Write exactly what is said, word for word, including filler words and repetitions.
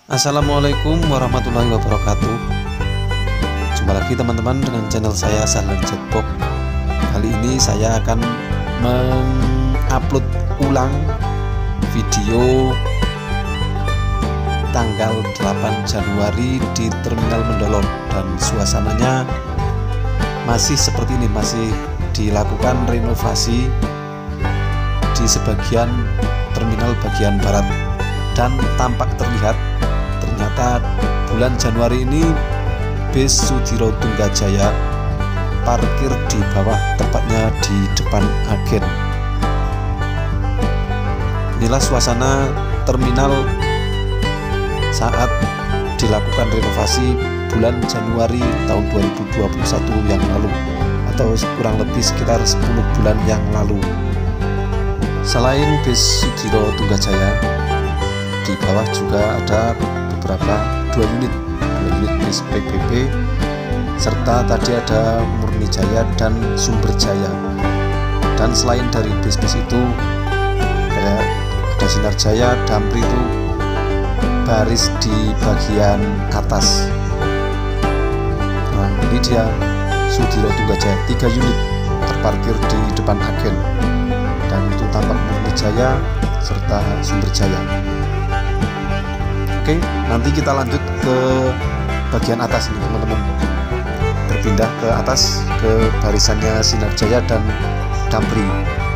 Assalamualaikum warahmatullahi wabarakatuh. Jumpa lagi teman-teman dengan channel saya Sahlan Chatbox. Kali ini saya akan mengupload ulang video tanggal delapan Januari di Terminal Mendolor, dan suasananya masih seperti ini, masih dilakukan renovasi di sebagian terminal bagian barat, dan tampak terlihat ternyata bulan Januari ini bis Sudiro Tunggajaya parkir di bawah, tepatnya di depan agen. Inilah suasana terminal saat dilakukan renovasi bulan Januari tahun dua ribu dua puluh satu yang lalu, atau kurang lebih sekitar sepuluh bulan yang lalu. Selain bis Sudiro Tunggajaya, di bawah juga ada beberapa dua unit dua unit bis P P P, serta tadi ada Murni Jaya dan Sumber Jaya. Dan selain dari bis-bis itu kayak ada Sinar Jaya, Damri itu baris di bagian atas. Nah, ini dia Sudiro Tunggajaya, tiga unit terparkir di depan agen, dan itu tampak Murni Jaya serta Sumber Jaya. Oke, nanti kita lanjut ke bagian atas nih teman-teman, berpindah ke atas ke barisannya Sinar Jaya dan Damri.